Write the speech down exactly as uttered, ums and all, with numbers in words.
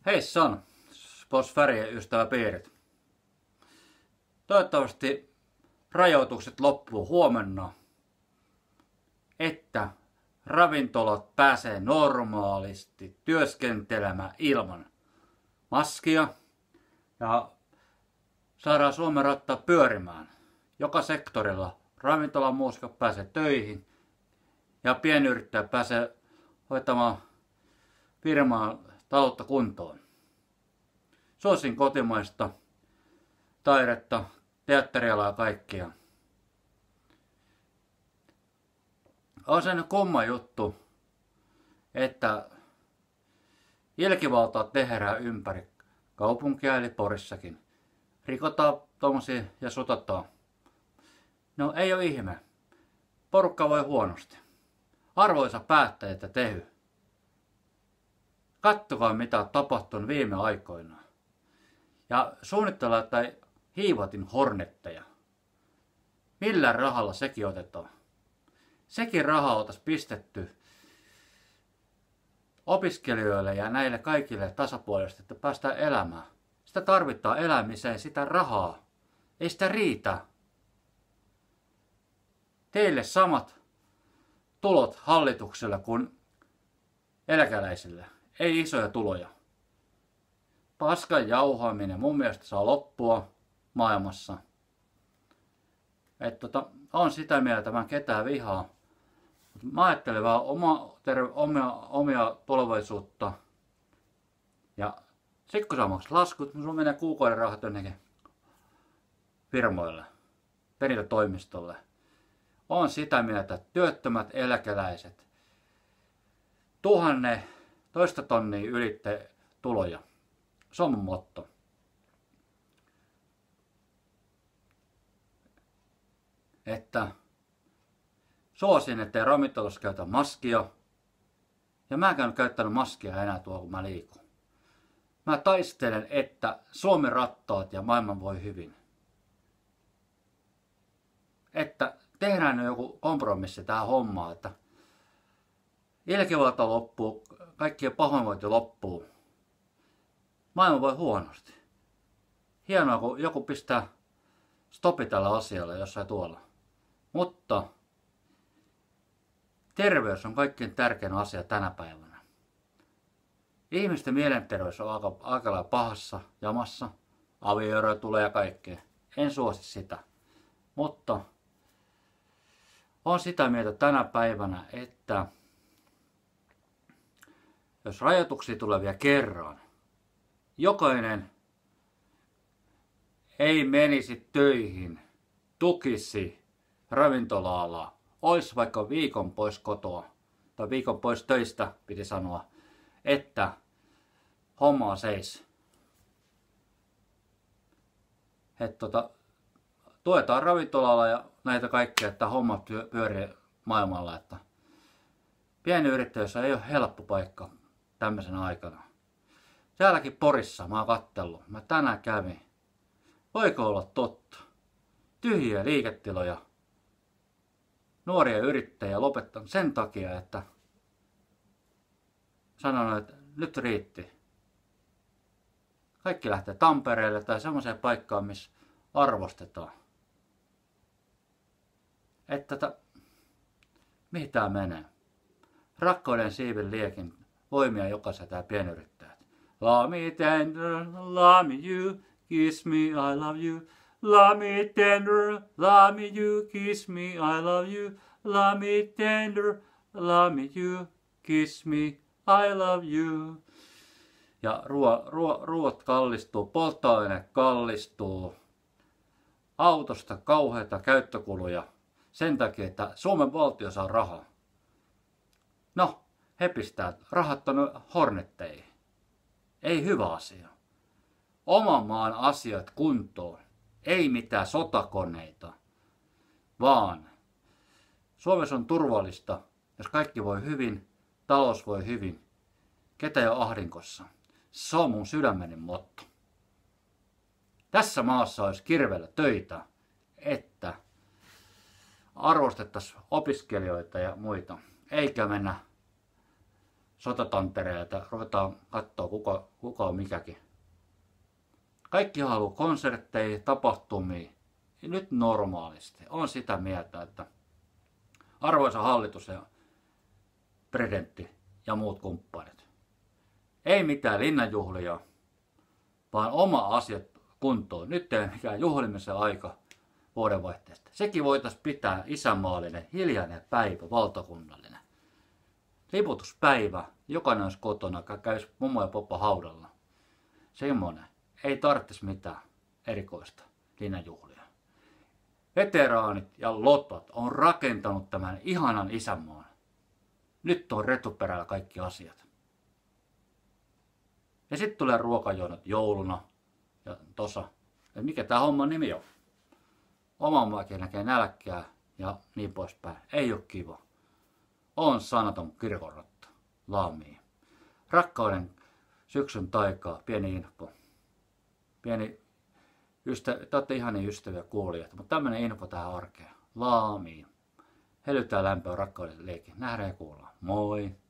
Heissan, Sportsfärien ystäväpiirit. Toivottavasti rajoitukset loppuu huomenna, että ravintolat pääsee normaalisti työskentelemään ilman maskia ja saadaan Suomen rattaa pyörimään. Joka sektorilla ravintolan muusikot pääsee töihin ja pienyrittäjä pääsee hoitamaan firmaa taloutta kuntoon. Suosin kotimaista taidetta, teatterialaa ja kaikkia. On se nyt kumma juttu, että ilkivaltaa tehdään ympäri kaupunkia eli Porissakin. Rikotaan tommosia ja sutataan. No ei ole ihme. Porukka voi huonosti. Arvoisa päättäjät ja tehy. Kattokaa mitä on tapahtunut viime aikoina. Ja suunnitellaan tai hiivatin hornetteja. Millä rahalla sekin otetaan? Sekin raha oltaisiin pistetty opiskelijoille ja näille kaikille tasapuolisesti, että päästään elämään. Sitä tarvitaan elämiseen, sitä rahaa. Ei sitä riitä. Teille samat tulot hallituksella kuin eläkeläisille. Ei isoja tuloja. Paskan jauhaaminen mun mielestä saa loppua maailmassa. Et tota, on sitä mieltä, mä ketään vihaa. Mä ajattelen vaan oma, terve, omia, omia tulevaisuutta. Ja sit kun sä maksat laskut, niin sun menee kuukauden rahat jonnekin firmoille, perintätoimistolle. On sitä mieltä, että työttömät eläkeläiset, tuhanne, toista tonnia ylitte tuloja. Se on mun motto. Että suosin, ettei ravintolassa käytä maskia. Ja mä en käynyt käyttänyt maskia enää tuolla, kun mä liikun. Mä taistelen, että Suomen rattaat ja maailman voi hyvin. Että tehdään joku kompromissi tähän hommaan, että ilkivalta loppuu, kaikkien pahoinvointi loppuu. Maailma voi huonosti. Hienoa, kun joku pistää stopi tällä asialla jossain tuolla. Mutta terveys on kaikkein tärkein asia tänä päivänä. Ihmisten mielenterveys on aika, aika lailla pahassa jamassa. Avioeroja tulee ja kaikkea. En suosi sitä. Mutta on sitä mieltä tänä päivänä, että jos rajoituksia tulee vielä kerran, jokainen ei menisi töihin, tukisi ravintola-alaa, olisi vaikka viikon pois kotoa, tai viikon pois töistä, piti sanoa, että hommaa seis. Että tota, tuetaan ravintola-alaa ja näitä kaikkea, että homma pyörii maailmalla. Että pieni yrittäjyys ei ole helppo paikka tämmöisenä aikana. Täälläkin Porissa mä oon kattellut. Mä tänään kävin. Voiko olla totta? Tyhjiä liiketiloja. Nuoria yrittäjiä lopettanut sen takia, että sanon, että nyt riitti. Kaikki lähtee Tampereelle tai semmoiseen paikkaan, missä arvostetaan. Että tota, mihin tää menee? Rakkauden siivin liekin voimia jokaisen tää pienyrittäjät. Love me tender, love me you, kiss me, I love you. Love me tender, love me you, kiss me, I love you. Love me tender, love me you, kiss me, I love you. Ja ruo, ruo, ruoat kallistuu, polttoaine kallistuu. Autosta kauheita käyttökuluja sen takia, että Suomen valtio saa rahaa. No, he pistää rahat tonne hornetteihin. Ei hyvä asia. Oman maan asiat kuntoon. Ei mitään sotakoneita. Vaan Suomessa on turvallista, jos kaikki voi hyvin, talous voi hyvin. Ketä ei ole ahdinkossa. Se on mun sydämeni motto. Tässä maassa olisi kirveellä töitä, että arvostettaisiin opiskelijoita ja muita, eikä mennä sotatantereita, ruvetaan katsoa kuka, kuka on mikäkin. Kaikki haluaa konsertteja, tapahtumia, ja nyt normaalisti. On sitä mieltä, että arvoisa hallitus ja presidentti ja muut kumppanit, ei mitään linnanjuhlia, vaan oma asiat kuntoon. Nyt ei mikään juhlimisen aika vuodenvaihteesta. Sekin voitaisiin pitää isänmaallinen, hiljainen päivä, valtakunnallinen. Liputuspäivä, jokainen olisi kotona, käisi mummo ja poppa haudalla. Semmoinen. Ei tarvitsisi mitään erikoista linnanjuhlia. Veteraanit ja lotot on rakentanut tämän ihanan isänmaan. Nyt on retuperällä kaikki asiat. Ja sitten tulee ruokajonot jouluna ja tossa. Ja mikä tää homman nimi on? Oman maakin näkee nälkkää ja niin poispäin. Ei oo kiva. On sanaton kirkonrotta. Laamii. Rakkauden syksyn taikaa. Pieni info. Pieni ystä, te olette ihania ystäviä kuulijat, mutta tämmönen info tähän arkeen. Laamii. Helytään lämpöä rakkauden leikin. Nähdään ja kuullaan. Moi!